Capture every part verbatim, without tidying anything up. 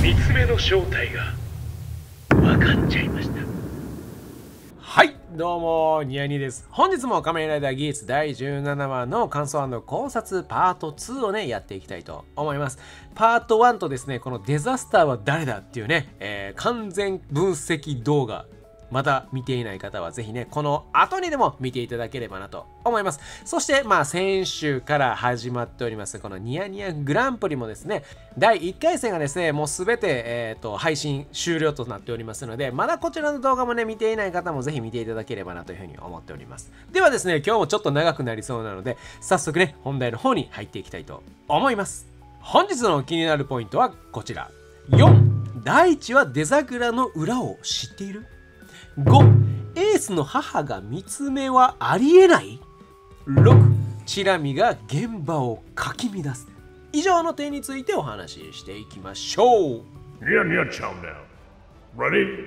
三つ目の正体が分かっちゃいました。 はい、どうもニヤニです。本日も仮面ライダーギーツだいじゅうななわの感想&考察パートツーをねやっていきたいと思います。パートワンとですね、このデザスターは誰だっていうね、えー、完全分析動画、まだ見ていない方はぜひね、この後にでも見ていただければなと思います。そして、まあ先週から始まっております、このニヤニヤグランプリもですね、だいいっかい戦がですね、もうすべて、えーと、配信終了となっておりますので、まだこちらの動画もね、見ていない方もぜひ見ていただければなというふうに思っております。ではですね、今日もちょっと長くなりそうなので、早速ね、本題の方に入っていきたいと思います。本日の気になるポイントはこちら。よん、大地はデザグラの裏を知っている？ご、エースの母が三つ目はありえない？ろく、チラミが現場をかき乱す。以上の点についてお話ししていきましょう。 ニヤニヤチャンネル Ready?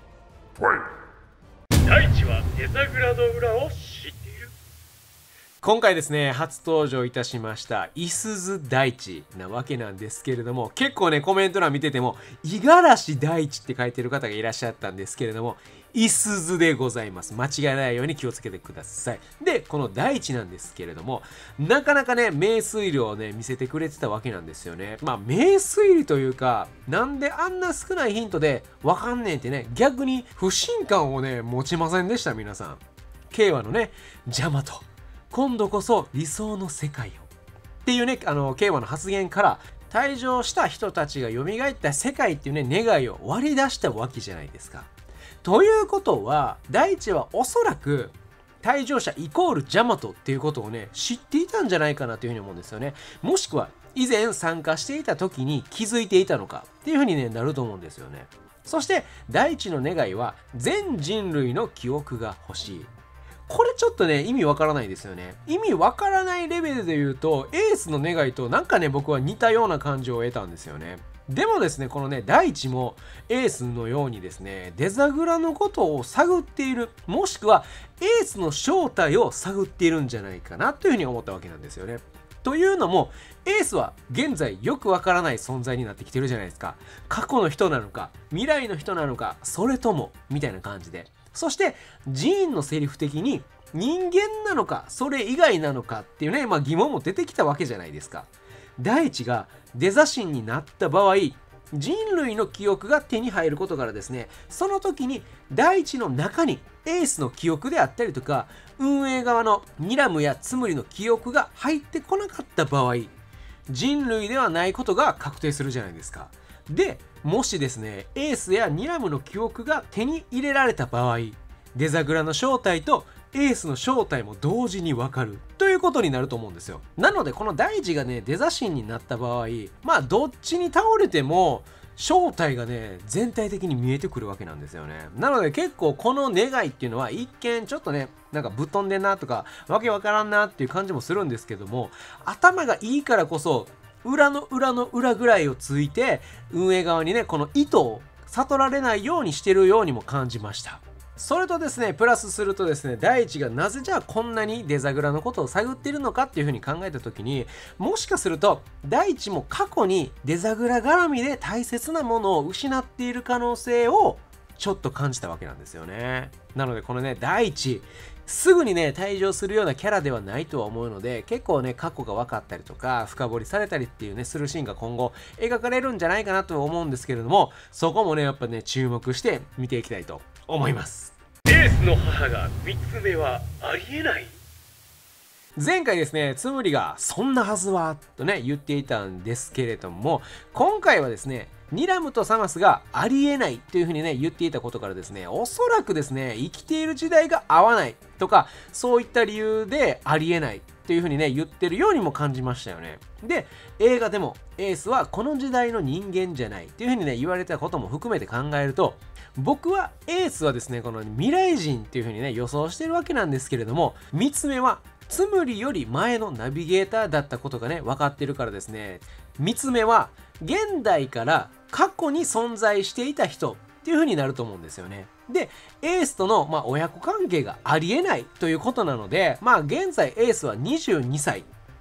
Play. 大地はデザグラの裏を知っている。 今回ですね、初登場いたしましたいすゞ大地なわけなんですけれども、結構ねコメント欄見てても五十嵐大地って書いてる方がいらっしゃったんですけれども、いすゞでございます。間違いないように気をつけてください。で、この大地なんですけれども、なかなかね名推理をね見せてくれてたわけなんですよね。まあ名推理というか、なんであんな少ないヒントでわかんねえってね、逆に不信感をね持ちませんでした皆さん。慶和のねジャマト、今度こそ理想の世界をっていうね、あの慶和の発言から退場した人たちが蘇った世界っていうね願いを割り出したわけじゃないですか。ということは大地はおそらく退場者イコールジャマトっていうことをね知っていたんじゃないかなというふうに思うんですよね。もしくは以前参加していた時に気づいていたのかっていうふうに、ね、なると思うんですよね。そして大地の願いは全人類の記憶が欲しい。これちょっとね意味わからないですよね。意味わからないレベルで言うとエースの願いとなんかね僕は似たような感情を得たんですよね。でもですね、このね大地もエースのようにですねデザグラのことを探っている、もしくはエースの正体を探っているんじゃないかなというふうに思ったわけなんですよね。というのもエースは現在よくわからない存在になってきてるじゃないですか。過去の人なのか未来の人なのか、それともみたいな感じで、そしてジーンのセリフ的に人間なのかそれ以外なのかっていうね、まあ、疑問も出てきたわけじゃないですか。大地がデザ神になった場合、人類の記憶が手に入ることからですね、その時に大地の中にエースの記憶であったりとか運営側のニラムやツムリの記憶が入ってこなかった場合、人類ではないことが確定するじゃないですか。でもしですねエースやニラムの記憶が手に入れられた場合、デザグラの正体とエースの正体も同時に分かるということになると思うんですよ。なのでこの大地がねデザ神になった場合、まあどっちに倒れても正体がね全体的に見えてくるわけなんですよね。なので結構この願いっていうのは一見ちょっとねなんかぶっ飛んでんなとかわけわからんなっていう感じもするんですけども、頭がいいからこそ裏の裏の裏ぐらいをついて運営側にねこの意図を悟られないようにしてるようにも感じました。それとですねプラスするとですね、大地がなぜじゃあこんなにデザグラのことを探っているのかっていうふうに考えた時に、もしかすると大地も過去にデザグラ絡みで大切なものを失っている可能性をちょっと感じたわけなんですよね。なのでこのね大地すぐにね退場するようなキャラではないとは思うので、結構ね過去が分かったりとか深掘りされたりっていうねするシーンが今後描かれるんじゃないかなと思うんですけれども、そこもねやっぱね注目して見ていきたいと思います。 エースの母が三つ目はありえない。 前回ですね、つむりがそんなはずはとね言っていたんですけれども、今回はですねニラムとサマスがありえないというふうにね言っていたことからですね、おそらくですね生きている時代が合わないとかそういった理由でありえないっていうふうにね言ってるようにも感じましたよね。で映画でもエースはこの時代の人間じゃないっていうふうにね言われたことも含めて考えると、僕はエースはですねこの未来人っていうふうにね予想してるわけなんですけれども、三つ目はつむりより前のナビゲーターだったことがね分かってるからですね、三つ目は現代から過去に存在していた人っていう風になると思うんですよね。でエースとの、まあ、親子関係がありえないということなので、まあ現在エースはにじゅうにさい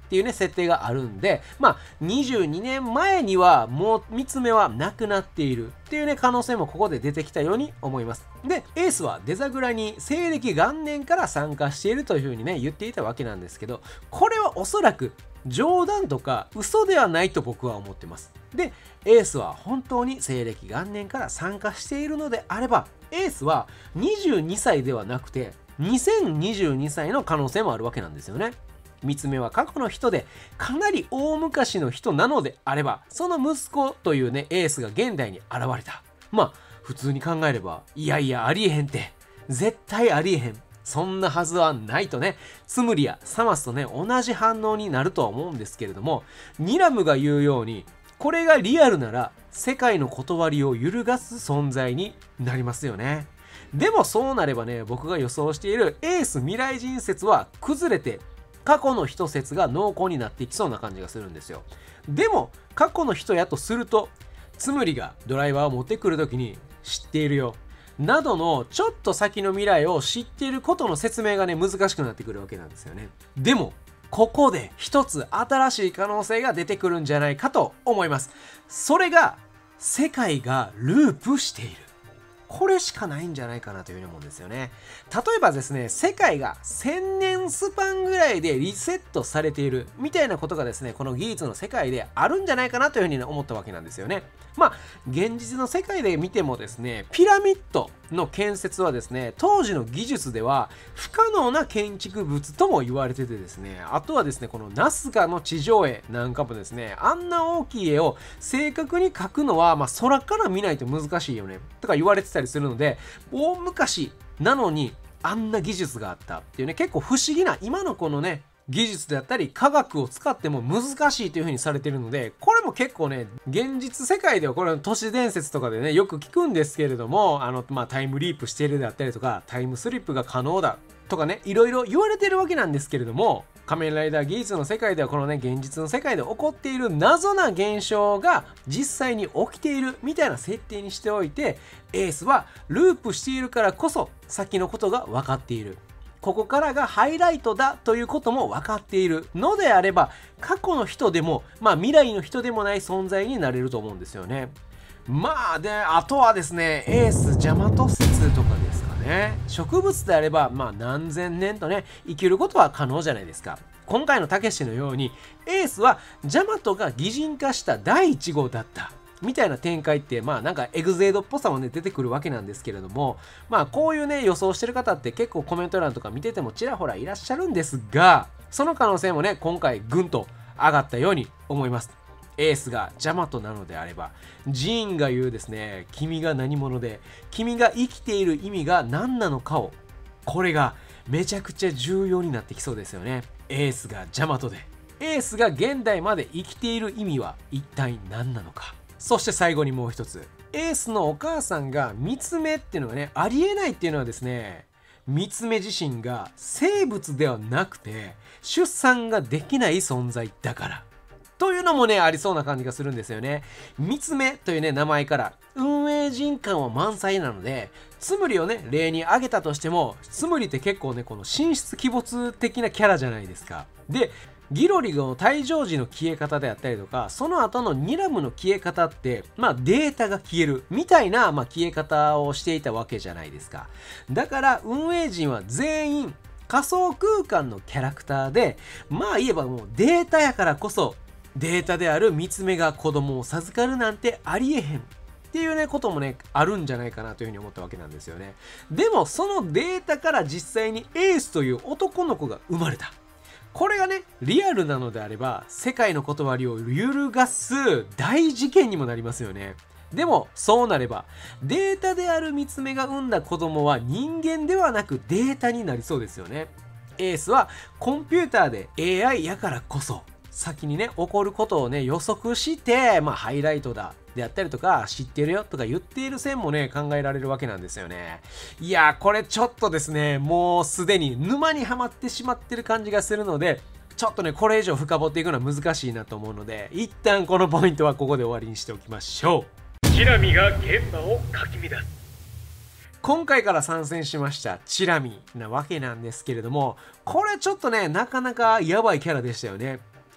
っていうね設定があるんで、まあにじゅうにねんまえにはもう三つ目はなくなっているっていうね可能性もここで出てきたように思います。でエースはデザグラに西暦元年から参加しているというふうにね言っていたわけなんですけど、これはおそらく冗談とか嘘ではないと僕は思ってます。でエースは本当に西暦元年から参加しているのであれば、エースはにじゅうにさいではなくてにせんにじゅうにさいの可能性もあるわけなんですよね。三つ目は過去の人でかなり大昔の人なのであれば、その息子というねエースが現代に現れた。まあ普通に考えれば、いやいやありえへんって、絶対ありえへん、そんなはずはないとね、ツムリやサマスとね同じ反応になるとは思うんですけれども、ニラムが言うようにこれがリアルなら世界の断りを揺るがす存在になりますよね。でもそうなればね、僕が予想しているエース未来人説は崩れて過去の人説が濃厚になっていきそうな感じがするんですよ。でも過去の人やとすると、ツムリがドライバーを持ってくる時に知っているよなどのちょっと先の未来を知っていることの説明がね難しくなってくるわけなんですよね。でもここで一つ新しい可能性が出てくるんじゃないかと思います。それが世界がループしている。これしかないんじゃないかなというふうに思うんですよね。例えばですね、世界がせんねんスパンぐらいでリセットされているみたいなことがですね、この技術の世界であるんじゃないかなというふうに思ったわけなんですよね。まあ現実の世界で見てもですね、ピラミッドの建設はですね、当時の技術では不可能な建築物とも言われててですね、あとはですね、このナスカの地上絵なんかもですね、あんな大きい絵を正確に描くのは、まあ、空から見ないと難しいよねとか言われてたりするので、大昔なのにあんな技術があったっていうね、結構不思議な今のこのね技術であったり科学を使っても難しいという風にされているので、これも結構ね現実世界ではこれ都市伝説とかでねよく聞くんですけれども、あのまあタイムリープしているであったりとかタイムスリップが可能だとかね、いろいろ言われてるわけなんですけれども、仮面ライダー技術の世界ではこのね現実の世界で起こっている謎な現象が実際に起きているみたいな設定にしておいて、エースはループしているからこそ先のことが分かっている、ここからがハイライトだということも分かっているのであれば、過去の人でもまあ未来の人でもない存在になれると思うんですよね。まあであとはですね、エースジャマト説とかですかね。植物であればまあ何千年とね生きることは可能じゃないですか。今回のたけしのようにエースはジャマトが擬人化しただいいち号だったみたいな展開って、まあなんかエグゼイドっぽさもね出てくるわけなんですけれども、まあこういうね予想してる方って結構コメント欄とか見ててもちらほらいらっしゃるんですが、その可能性もね今回ぐんと上がったように思います。エースがジャマトなのであれば、ジーンが言うですね、君が何者で君が生きている意味が何なのかを、これがめちゃくちゃ重要になってきそうですよね。エースがジャマトでエースが現代まで生きている意味は一体何なのか。そして最後にもう一つ、エースのお母さんが三つ目っていうのがねありえないっていうのはですね、三つ目自身が生物ではなくて出産ができない存在だからというのもねありそうな感じがするんですよね。三つ目というね名前から運営人感は満載なので、ツムリをね例に挙げたとしても、ツムリって結構ねこの神出鬼没的なキャラじゃないですか。でギロリの退場時の消え方であったりとか、その後のニラムの消え方ってまあデータが消えるみたいな、まあ、消え方をしていたわけじゃないですか。だから運営陣は全員仮想空間のキャラクターで、まあ言えばもうデータやからこそデータである三つ目が子供を授かるなんてありえへんっていうねこともねあるんじゃないかなというふうに思ったわけなんですよね。でもそのデータから実際にエースという男の子が生まれた。これがねリアルなのであれば世界の断りを揺るがす大事件にもなりますよね。でもそうなればデータである三つ目が産んだ子供は人間ではなくデータになりそうですよね。エースはコンピューターで エーアイ やからこそ先にね起こることをね予測して、まあ、ハイライトだであったりとか知ってるよとか言っている線もね考えられるわけなんですよね。いやーこれちょっとですねもうすでに沼にはまってしまってる感じがするので、ちょっとねこれ以上深掘っていくのは難しいなと思うので、一旦このポイントはここで終わりにしておきましょう。 チラミが現場をかき乱す。 今回から参戦しましたチラミなわけなんですけれども、これちょっとねなかなかやばいキャラでしたよね。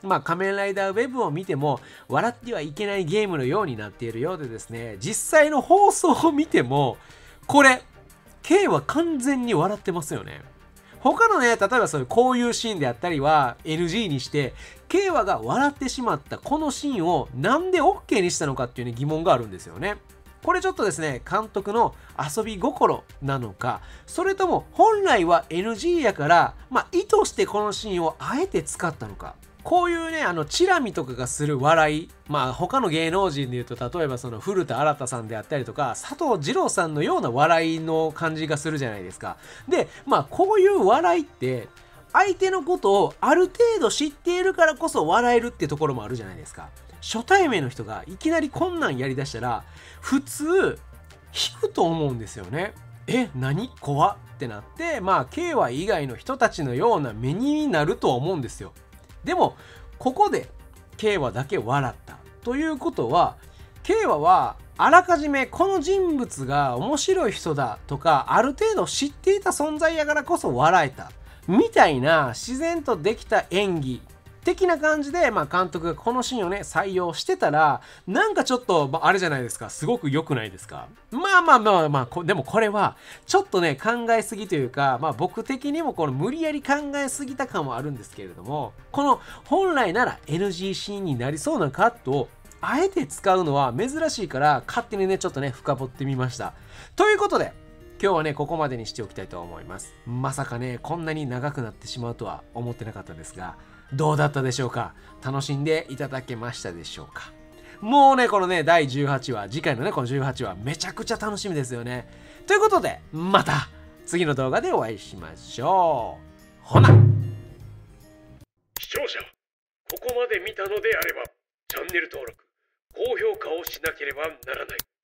まあ仮面ライダーウェブを見ても笑ってはいけないゲームのようになっているようでですね、実際の放送を見てもこれ K は完全に笑ってますよね。他のね、例えばそういうこういうシーンであったりは エヌジー にして、K はが笑ってしまったこのシーンをなんで OK にしたのかっていうね疑問があるんですよね。これちょっとですね、監督の遊び心なのか、それとも本来は エヌジー やから、まあ意図してこのシーンをあえて使ったのか。こういうね、あのチラ見とかがする笑い、まあ他の芸能人でいうと、例えばその古田新太さんであったりとか佐藤二朗さんのような笑いの感じがするじゃないですか。で、まあこういう笑いって相手のことをある程度知っているからこそ笑えるってところもあるじゃないですか。初対面の人がいきなりこんなんやりだしたら普通引くと思うんですよね。え、何怖ってなって、まあ ケーワイ 以外の人たちのような目になるとは思うんですよ。でもここで ケーワイ だけ笑ったということは、 ケーワイ はあらかじめこの人物が面白い人だとかある程度知っていた存在やからこそ笑えたみたいな自然とできた演技的な感じで、まあ、監督がこのシーンをね採用してたら、なんかちょっと、まあ、あれじゃないですか、すごく良くないですか。まあまあまあまあこでもこれはちょっとね考えすぎというか、まあ僕的にもこの無理やり考えすぎた感はあるんですけれども、この本来なら エヌジー シーンになりそうなカットをあえて使うのは珍しいから、勝手にねちょっとね深掘ってみました。ということで今日はねここまでにしておきたいと思います。まさかねこんなに長くなってしまうとは思ってなかったですが、どうだったでしょうか。楽しんでいただけましたでしょうか。もうねこのねだいじゅうはちわ、次回のねこのじゅうはちわめちゃくちゃ楽しみですよね。ということでまた次の動画でお会いしましょう。ほな。 視聴者、ここまで見たのであればチャンネル登録高評価をしなければならない。